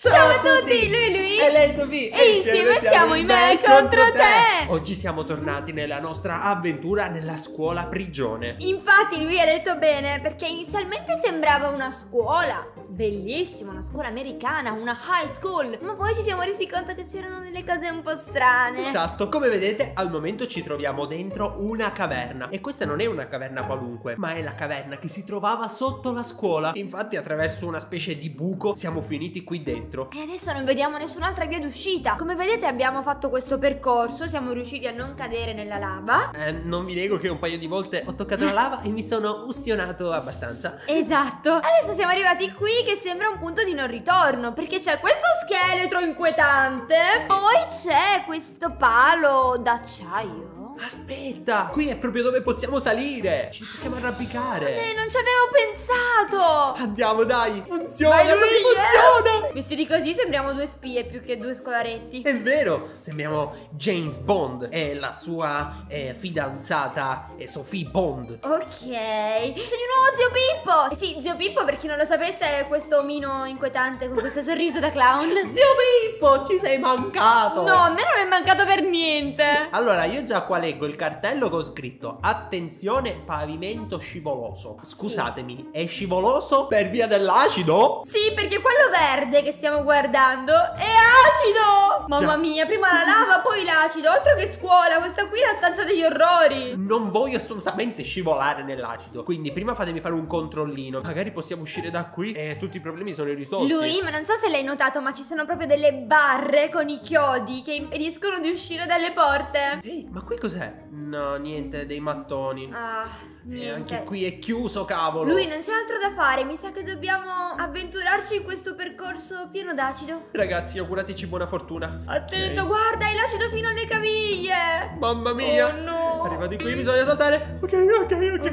Ciao a tutti, lui e lei Sofì. E insieme siamo i Me contro te. Oggi siamo tornati nella nostra avventura nella scuola prigione. Infatti lui ha detto bene, perché inizialmente sembrava una scuola bellissima, una scuola americana, una high school, ma poi ci siamo resi conto che c'erano delle cose un po' strane. Esatto, come vedete al momento ci troviamo dentro una caverna. E questa non è una caverna qualunque, ma è la caverna che si trovava sotto la scuola. Infatti attraverso una specie di buco siamo finiti qui dentro. E adesso non vediamo nessun'altra via d'uscita. Come vedete abbiamo fatto questo percorso, siamo riusciti a non cadere nella lava. Non vi nego che un paio di volte ho toccato la lava e mi sono ustionato abbastanza. Esatto. Adesso siamo arrivati qui che sembra un punto di non ritorno, perché c'è questo scheletro inquietante, poi c'è questo palo d'acciaio. Aspetta, qui è proprio dove possiamo salire. Ci possiamo arrampicare. Non ci avevo pensato. Andiamo, dai. Funziona, Vai, lui, funziona. yes. Vestiti così sembriamo due spie più che due scolaretti. È vero, sembriamo James Bond e la sua fidanzata Sophie Bond. Ok, sei di nuovo zio Pippo. Sì, zio Pippo, per chi non lo sapesse, è questo omino inquietante con questo sorriso da clown. Zio Pippo, ci sei mancato. No, a me non è mancato per niente. Allora, io già qua leggo il cartello che ho scritto: attenzione, pavimento scivoloso. Scusatemi, è scivoloso per via dell'acido? Sì, perché quello verde che stiamo guardando è acido. Mamma mia, prima la lava, poi l'acido. Altro che scuola, questa qui è la stanza degli orrori. Non voglio assolutamente scivolare nell'acido, quindi prima fatemi fare un controllino. Magari possiamo uscire da qui e tutti i problemi sono risolti. Lui, ma non so se l'hai notato, ma ci sono proprio delle barre con i chiodi che impediscono di uscire dalle porte. Ehi, ma qui cos'è? No, niente, dei mattoni. Ah, E niente. anche qui è chiuso, cavolo. Lui, non c'è altro da fare, mi sa che dobbiamo avventurarci in questo percorso pieno d'acido. Ragazzi, augurateci buona fortuna. Attento, Ok. guarda, hai l'acido fino alle caviglie. Mamma mia. Oh no. Arrivati qui, bisogna saltare. Ok. Ce l'ho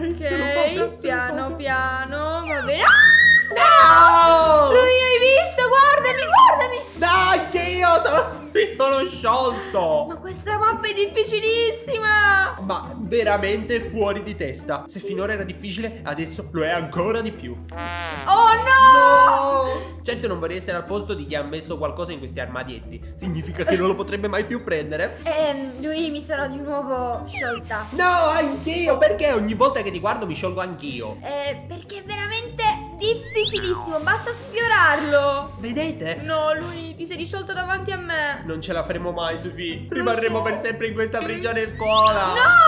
fatta, Ok, piano ce piano, va bene. l'ho fatta. No! Lui, hai visto? Guardami, guardami. Dai, che io mi sono sciolto. Ma questa mappa è difficilissima. Ma veramente fuori di testa. Se finora era difficile, adesso lo è ancora di più. Oh no. No! Certo non vorrei essere al posto di chi ha messo qualcosa in questi armadietti. Significa che non lo potrebbe mai più prendere. Lui, mi sarò di nuovo sciolta. No, anch'io. Perché ogni volta che ti guardo mi sciolgo anch'io? Perché è veramente difficilissimo, basta sfiorarlo. Vedete? No, lui, ti sei risciolto davanti a me. Non ce la faremo mai, Sofì. Rimarremo per sempre in questa prigione scuola.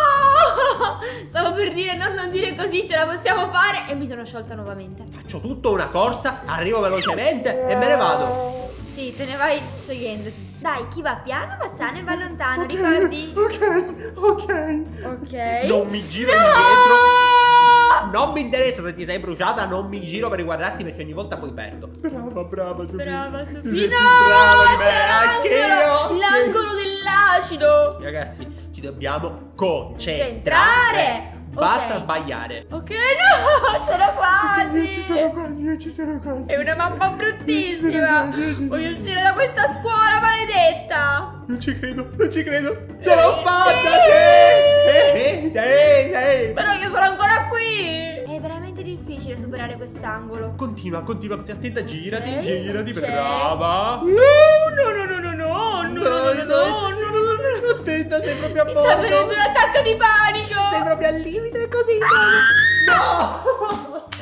No! Stavo per dire non dire così, ce la possiamo fare. E mi sono sciolta nuovamente. Faccio tutto una corsa, arrivo velocemente e me ne vado. Sì, te ne vai sciogliendoti. Dai, chi va piano va sano e va lontano, ricordi? Ok. Ok. Non mi giro indietro. Non mi interessa se ti sei bruciata, non mi giro per riguardarti perché ogni volta poi perdo. Brava, Sofì. Brava Sofì. Sei No! più brava di me, C'è anche l'angolo! io. L'angolo dell'acido. Ragazzi, ci dobbiamo concentrare. Centrare. Basta Ok. sbagliare. Ok, no, c'era quasi. Ci sono quasi. È una mappa bruttissima. Voglio uscire da questa scuola maledetta. Non ci credo. Ce l'ho fatta, sì. Però io sono ancora qui. È veramente difficile superare quest'angolo. Continua, così attenta, girati, Ok, girati, ok. brava. No. Attenta, sei proprio a Mi sta venendo bordo. un attacco di panico. Sei proprio al limite così. No!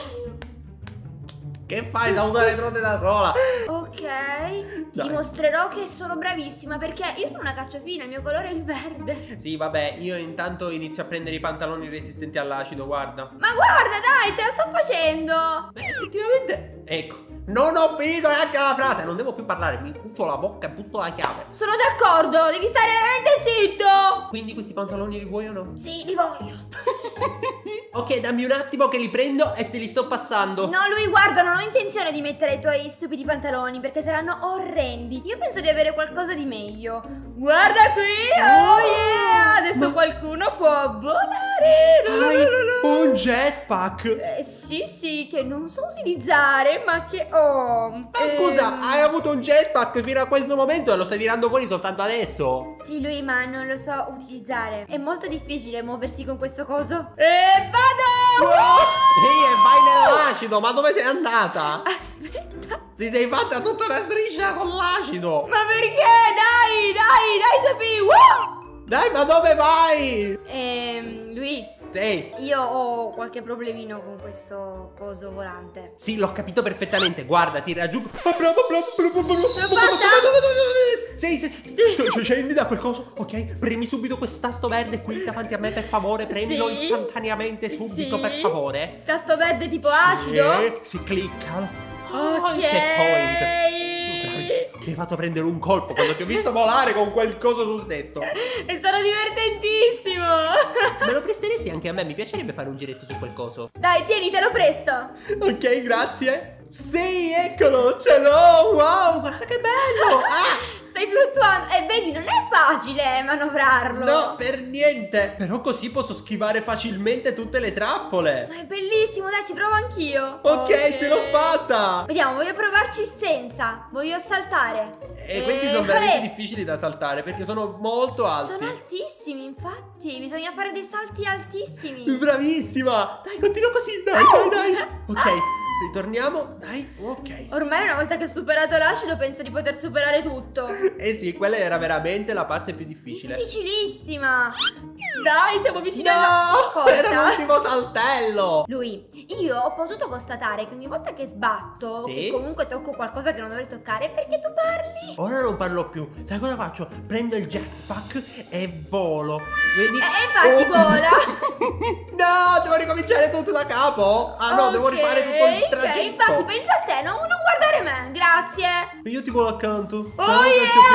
Che fai? Saluta le tronde da sola. Ok, ti Dai. dimostrerò che sono bravissima, perché io sono una cacciafina, il mio colore è il verde. Sì, vabbè, io intanto inizio a prendere i pantaloni resistenti all'acido, guarda. Ma guarda, dai, ce la sto facendo. Beh, effettivamente, ecco, non ho finito neanche la frase. Non devo più parlare, mi butto la bocca e butto la chiave. Sono d'accordo, devi stare veramente zitto. Quindi questi pantaloni li vuoi o no? Sì, li voglio. Ok, dammi un attimo che li prendo e te li sto passando. No, lui, guarda, non ho intenzione di mettere i tuoi stupidi pantaloni perché saranno orrendi. Io penso di avere qualcosa di meglio. Guarda qui, oh yeah, adesso qualcuno può volare. Hai un jetpack. Sì, che non so utilizzare, ma che ho. Ma scusa, hai avuto un jetpack fino a questo momento e lo stai tirando fuori soltanto adesso? Sì, lui, ma non lo so utilizzare. È molto difficile muoversi con questo coso. E vado! Sì, e vai nell'acido, ma dove sei andata? Aspetta. Ti sei fatta tutta una striscia con l'acido. Ma perché? Dai, Sophie! Wow! Dai, ma dove vai? Lui, Ehi. io ho qualche problemino con questo coso volante. Sì, l'ho capito perfettamente. Guarda, ti raggiungo. Ce l'ho fatta? Sì. Scendi da quel coso. Ok, premi subito questo tasto verde qui davanti a me, per favore. Premilo Sì. istantaneamente, subito, Sì. per favore. Tasto verde tipo acido? Si clicca. Ok. Il checkpoint. Mi hai fatto prendere un colpo quando ti ho visto volare con quel coso sul tetto. È stato divertentissimo. Me lo presteresti anche a me? Mi piacerebbe fare un giretto su quel coso. Dai, tieni, te lo presto. Ok, grazie. Sì, eccolo, ce l'ho. Wow, guarda che bello. Ah! Stai fluttuando. E vedi, non è facile manovrarlo. No, per niente. Però così posso schivare facilmente tutte le trappole. Ma è bellissimo, dai, ci provo anch'io. Ok, ce l'ho fatta. Vediamo, voglio provarci senza. Voglio saltare. E questi sono veramente olè. difficili da saltare perché sono molto alti. Sono altissimi, infatti. Bisogna fare dei salti altissimi. Bravissima. Dai, continua così. Dai. Ok, ritorniamo. Dai, ok. Ormai una volta che ho superato l'acido penso di poter superare tutto. Eh sì, quella era veramente la parte più difficile. Difficilissima. Dai, siamo vicini No, alla era porta. l'ultimo saltello. Lui, io ho potuto constatare che ogni volta che sbatto, Sì? che comunque tocco qualcosa che non dovrei toccare, perché tu parli? Ora non parlo più. Sai cosa faccio? Prendo il jetpack e volo. Vedi? Infatti vola. No, devo ricominciare tutto da capo. Ah no, devo rifare tutto il tragitto. Infatti pensa a te, non guardare me, grazie. Io ti volo accanto. Oh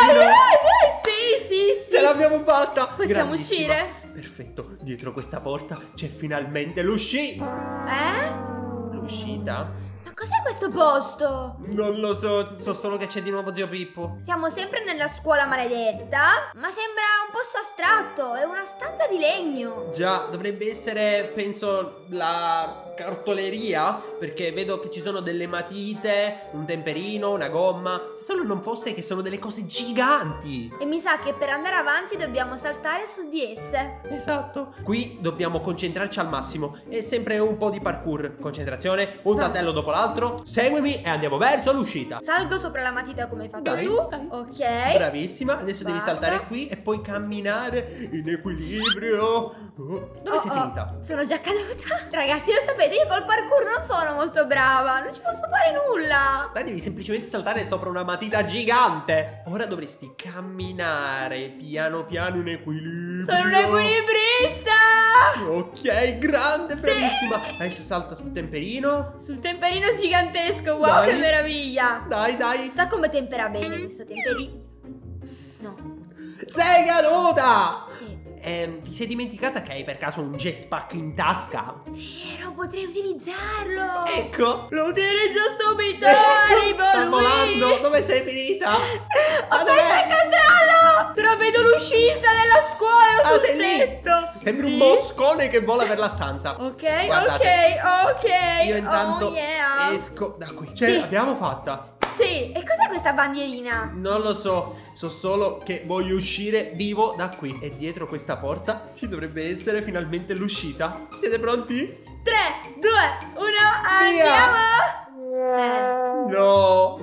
sì. Ce l'abbiamo fatta. Possiamo Grandissima. uscire? Perfetto. Dietro questa porta c'è finalmente l'uscita. L'uscita? Ma cos'è questo posto? Non lo so. So solo che c'è di nuovo zio Pippo. Siamo sempre nella scuola maledetta, ma sembra un posto astratto, è una stanza di legno. Già, dovrebbe essere, penso, la cartoleria, perché vedo che ci sono delle matite, un temperino, una gomma. Se solo non fosse che sono delle cose giganti. E mi sa che per andare avanti dobbiamo saltare su di esse. Esatto. Qui dobbiamo concentrarci al massimo. È sempre un po' di parkour. Concentrazione, un saltello dopo l'altro. Seguimi e andiamo verso l'uscita. Salgo sopra la matita come hai fatto Dai, tu. dai. Ok. Bravissima. Adesso devi Guarda. saltare qui e poi camminare in equilibrio. Dove sei finita? Sono già caduta. Ragazzi, lo sapete, io col parkour non sono molto brava. Non ci posso fare nulla. Dai, devi semplicemente saltare sopra una matita gigante. Ora dovresti camminare piano piano in equilibrio. Sono un equilibrista. Ok, grande, bravissima. Adesso salta sul temperino. Sul temperino gigantesco. Wow, Dai. che meraviglia. Dai. Chissà come tempera bene questo temperino. No. Sei caduta! Sì. Ti sei dimenticata che hai per caso un jetpack in tasca? Vero, potrei utilizzarlo. Ecco. Lo utilizzo subito. Ecco, Arrivo sta lui. volando. Dove sei finita? Ho perso il controllo. Però vedo l'uscita della scuola sul sei lì. tetto. Sembri Sì. un moscone che vola per la stanza. Ok, Guardate. ok. Io intanto Oh, yeah. esco da qui. Ce Sì. l'abbiamo fatta. Sì, e cos'è questa bandierina? Non lo so solo che voglio uscire vivo da qui. E dietro questa porta ci dovrebbe essere finalmente l'uscita. Siete pronti? 3, 2, 1, andiamo! No.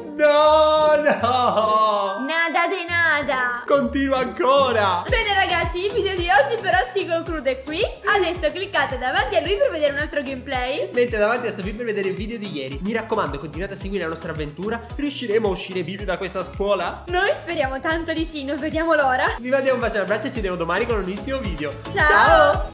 Nada de nada. Continua ancora. Bene ragazzi, il video di oggi però si conclude qui. Adesso cliccate davanti a lui per vedere un altro gameplay. Mentre davanti a Sofì per vedere il video di ieri. Mi raccomando, continuate a seguire la nostra avventura. Riusciremo a uscire vivi da questa scuola? Noi speriamo tanto di sì, non vediamo l'ora. Vi mandiamo un bacio e un abbraccio e ci vediamo domani con un nuovissimo video. Ciao.